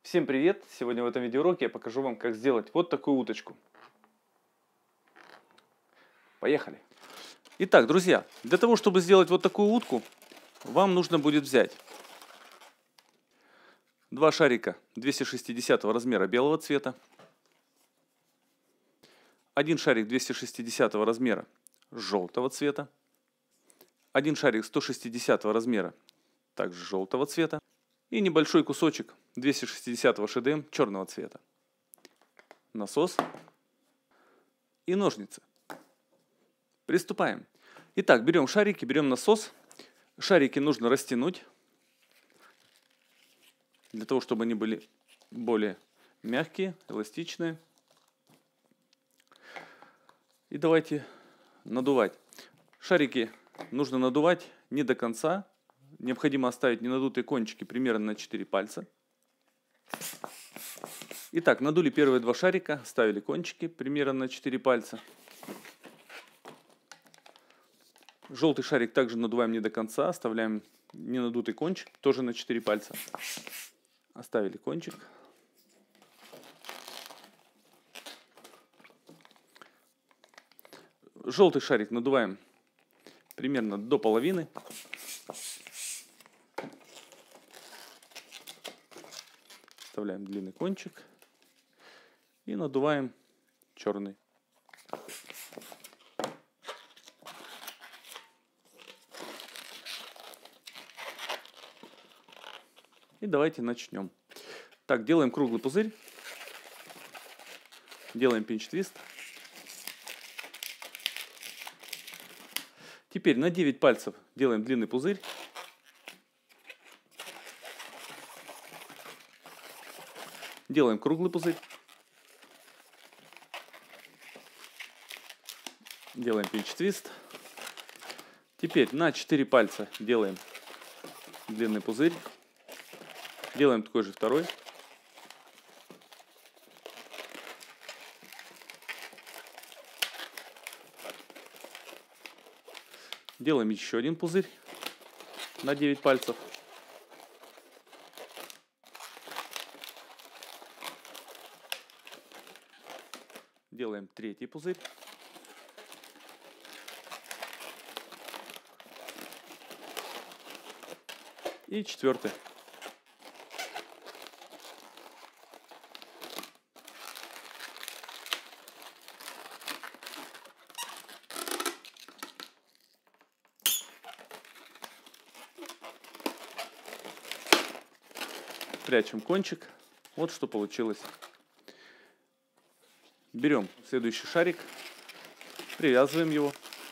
Всем привет! Сегодня в этом видеоуроке я покажу вам, как сделать вот такую уточку. Поехали! Итак, друзья, для того, чтобы сделать вот такую утку, вам нужно будет взять два шарика 260 размера белого цвета, один шарик 260 размера желтого цвета, один шарик 160 размера также желтого цвета и небольшой кусочек 260 ШДМ черного цвета, насос и ножницы. Приступаем. Итак, берем шарики, берем насос. Шарики нужно растянуть, для того, чтобы они были более мягкие, эластичные. И давайте надувать. Шарики нужно надувать не до конца. Необходимо оставить ненадутые кончики примерно на 4 пальца. Итак, надули первые два шарика, ставили кончики примерно на 4 пальца. Желтый шарик также надуваем не до конца, оставляем ненадутый кончик, тоже на 4 пальца. Оставили кончик. Желтый шарик надуваем примерно до половины. Вставляем длинный кончик и надуваем черный. И давайте начнем. Так, делаем круглый пузырь. Делаем пинч-твист. Теперь на 9 пальцев делаем длинный пузырь. Делаем круглый пузырь. Делаем пинч-твист. Теперь на 4 пальца делаем длинный пузырь. Делаем такой же второй. Делаем еще один пузырь на 9 пальцев. Делаем третий пузырь. И четвертый. Прячем кончик. Вот что получилось. Берем следующий шарик, привязываем его.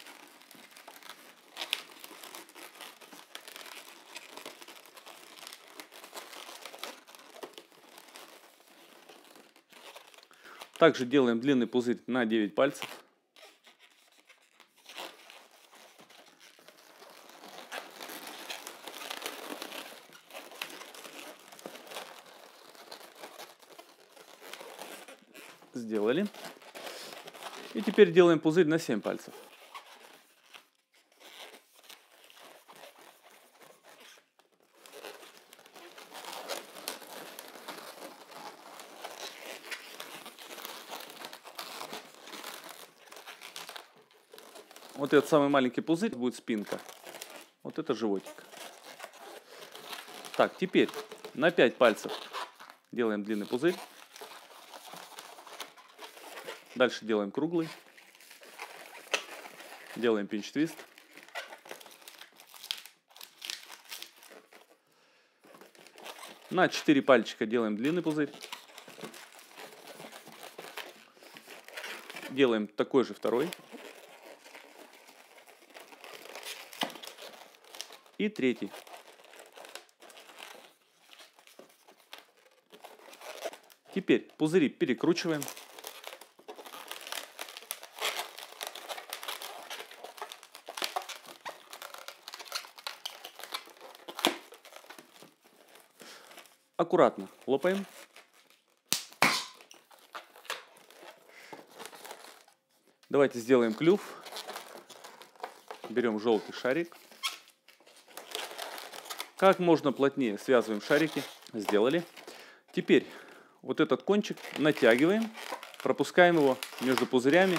Также делаем длинный пузырь на 9 пальцев. Сделали. И теперь делаем пузырь на 7 пальцев. Вот этот самый маленький пузырь будет спинка. Вот это животик. Так, теперь на 5 пальцев делаем длинный пузырь. Дальше делаем круглый. Делаем пинч-твист. На 4 пальчика делаем длинный пузырь. Делаем такой же второй. И третий. Теперь пузыри перекручиваем. Аккуратно лопаем. Давайте сделаем клюв. Берем желтый шарик. Как можно плотнее связываем шарики. Сделали. Теперь вот этот кончик натягиваем, пропускаем его между пузырями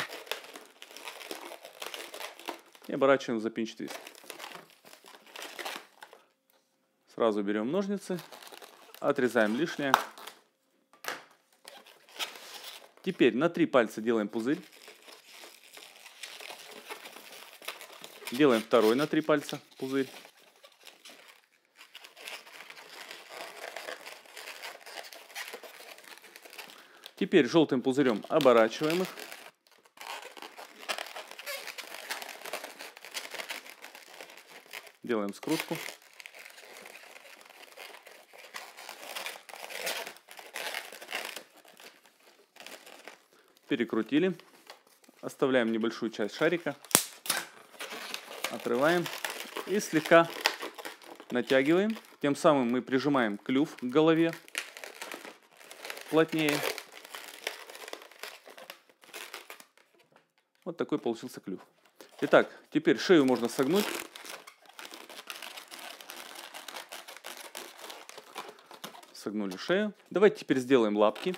и оборачиваем в запинч твист. Сразу берем ножницы, отрезаем лишнее. Теперь на 3 пальца делаем пузырь. Делаем второй на 3 пальца пузырь. Теперь желтым пузырем оборачиваем их. Делаем скрутку. Перекрутили. Оставляем небольшую часть шарика. Отрываем и слегка натягиваем. Тем самым мы прижимаем клюв к голове плотнее. Вот такой получился клюв. Итак, теперь шею можно согнуть. Согнули шею. Давайте теперь сделаем лапки.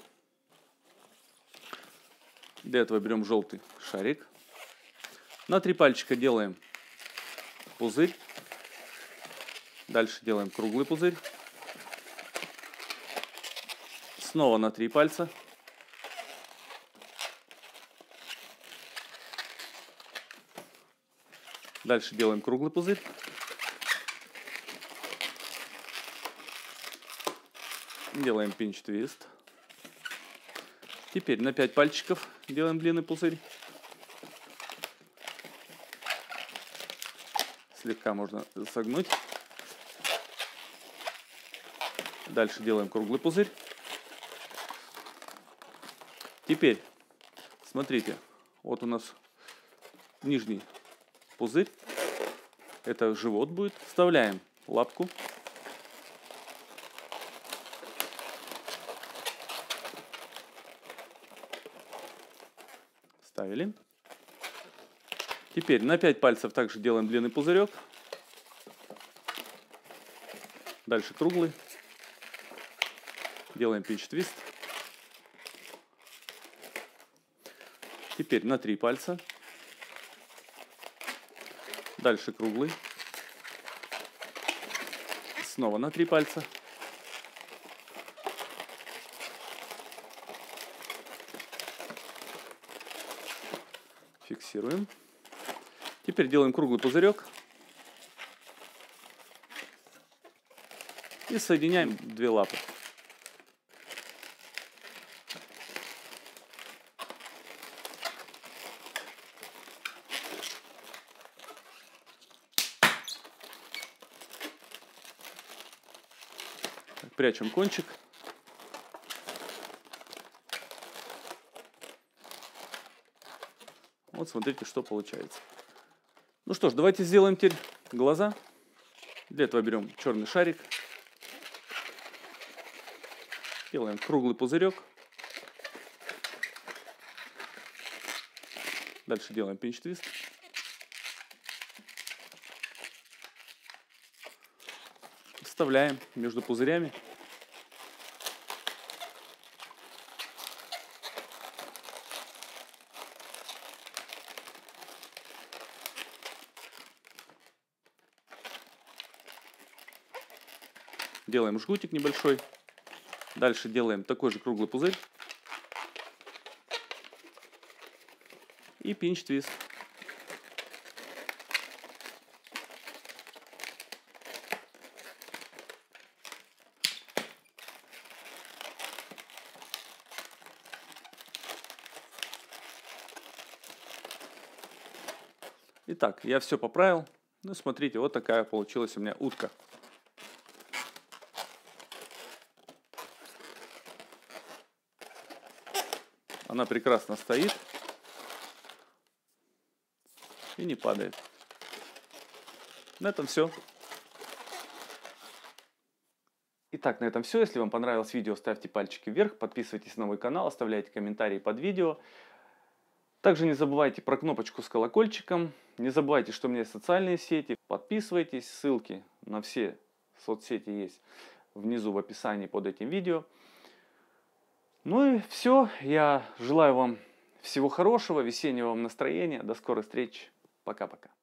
Для этого берем желтый шарик. На 3 пальчика делаем пузырь. Дальше делаем круглый пузырь. Снова на 3 пальца. Дальше делаем круглый пузырь. Делаем пинч-твист. Теперь на 5 пальчиков делаем длинный пузырь. Слегка можно согнуть. Дальше делаем круглый пузырь. Теперь, смотрите, вот у нас нижний пузырь. Это живот будет. Вставляем лапку. Ставили. Теперь на 5 пальцев также делаем длинный пузырек. Дальше круглый. Делаем пинч-твист. Теперь на 3 пальца. Дальше круглый. Снова на 3 пальца. Фиксируем. Теперь делаем круглый пузырек. И соединяем 2 лапы. Прячем кончик. Вот смотрите, что получается. Ну что ж, давайте сделаем теперь глаза. Для этого берем черный шарик. Делаем круглый пузырек. Дальше делаем пинч-твист. Вставляем между пузырями. Делаем жгутик небольшой. Дальше делаем такой же круглый пузырь. И пинч-твист. Итак, я все поправил. Ну, смотрите, вот такая получилась у меня утка. Она прекрасно стоит и не падает. На этом все. Итак, на этом все. Если вам понравилось видео, ставьте пальчики вверх, подписывайтесь на мой канал, оставляйте комментарии под видео. Также не забывайте про кнопочку с колокольчиком. Не забывайте, что у меня есть социальные сети. Подписывайтесь, ссылки на все соцсети есть внизу в описании под этим видео. Ну и все. Я желаю вам всего хорошего, весеннего вам настроения. До скорой встречи. Пока-пока.